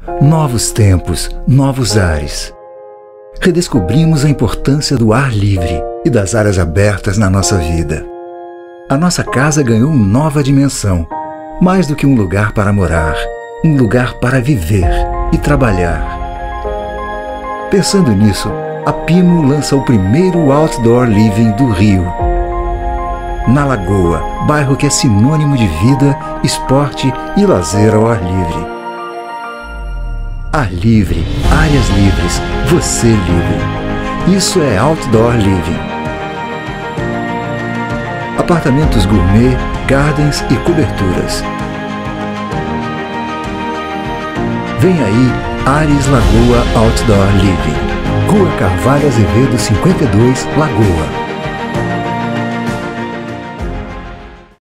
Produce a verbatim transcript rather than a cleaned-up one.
Novos tempos, novos ares. Redescobrimos a importância do ar livre e das áreas abertas na nossa vida. A nossa casa ganhou uma nova dimensão, mais do que um lugar para morar, um lugar para viver e trabalhar. Pensando nisso, a Pimo lança o primeiro Outdoor Living do Rio. Na Lagoa, bairro que é sinônimo de vida, esporte e lazer ao ar livre. Ar livre, áreas livres, você livre. Isso é Outdoor Living. Apartamentos gourmet, gardens e coberturas. Vem aí, Ares Lagoa Outdoor Living. Rua Carvalho Azevedo cinquenta e dois, Lagoa.